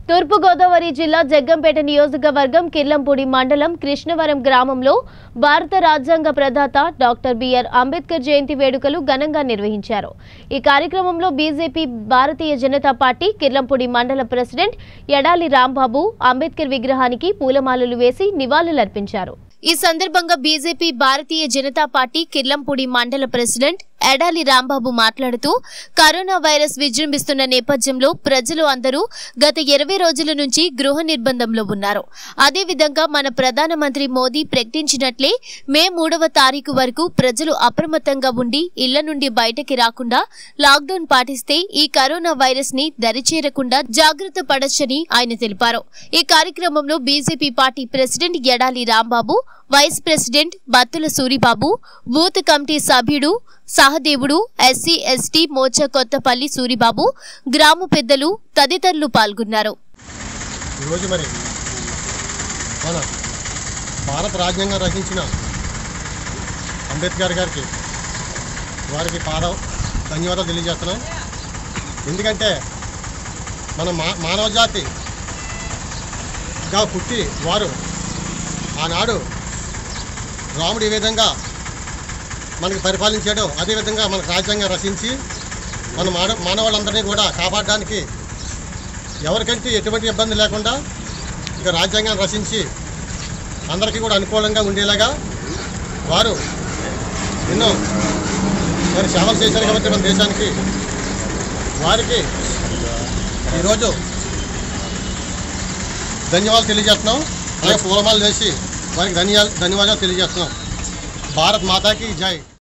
తూర్పు గోదావరి జిల్లా జగ్గంపేట నియోజకవర్గం కిర్లంపూడి మండలం కృష్ణవరం గ్రామంలో భారత రాజ్యాంగ ప్రదాత డాక్టర్ బిఆర్ అంబేద్కర్ జయంతి వేడుకలు ఘనంగా నిర్వహించారు। ఈ కార్యక్రమంలో బీజేపీ భారతీయ జనతా పార్టీ కిర్లంపూడి మండల ప్రెసిడెంట్ ఎడాలి రాంబాబు అంబేద్కర్ విగ్రహానికి పూలమాలలు వేసి నివాళులర్పించారు। ఈ సందర్భంగా బీజేపీ భారతీయ జనతా పార్టీ కిర్లంపూడి మండల ప్రెసిడెంట్ ఎడాలి రాంబాబు మాట్లాడుతూ కరోనా వైరస్ విజృంభిస్తున్న నేపథ్యంలో ప్రజలు అందరూ గత 20 రోజుల నుంచి గృహ నిర్బంధంలో ఉన్నారు। అదేవిధంగా మన ప్రధానమంత్రి మోదీ ప్రకటించినట్లే మే 3వ తారీఖు వరకు ప్రజలు అప్రమత్తంగా ఉండి ఇళ్ల నుండి బయటకి రాకుండా లాక్డౌన్ పాటిస్తే ఈ కరోనా వైరస్ ని దరిచేరకుండా జాగ్రత్త పడొచ్చని ఆయన తెలిపారు। ఈ కార్యక్రమంలో BJP party president Edali Rambabu, vice president Battula Suribabu, booth committee సభ్యుడు సహదేవుడు, ఎస్సీ ఎస్టీ మోర్చా కొత్తపల్లి సూరిబాబు, గ్రామ పెద్దలు తదితరులు పాల్గొన్నారు। ఈరోజు మరి మన భారత రాజ్యాంగం రచించిన అంబేద్కర్ గారికి వారికి ధన్యవాదాలు తెలియజేస్తున్నాం। ఎందుకంటే మన మానవ జాతిగా పుట్టి వారు ఆనాడు రాముడు ఏ విధంగా మనకి పరిపాలించాడో అదేవిధంగా మనకు రాజ్యాంగం రచించి మన మానవులందరినీ కూడా కాపాడడానికి ఎవరికంటే ఎటువంటి ఇబ్బంది లేకుండా ఇక రాజ్యాంగాన్ని రచించి అందరికీ కూడా అనుకూలంగా ఉండేలాగా వారు ఎన్నో మరి సేవలు చేశారు కాబట్టి మన దేశానికి వారికి ఈరోజు ధన్యవాదాలు తెలియజేస్తున్నాం। అలాగే పూలమాలు వేసి వారికి ధన్యవాదాలు తెలియజేస్తున్నాం। భారత్ మాతాకి జై।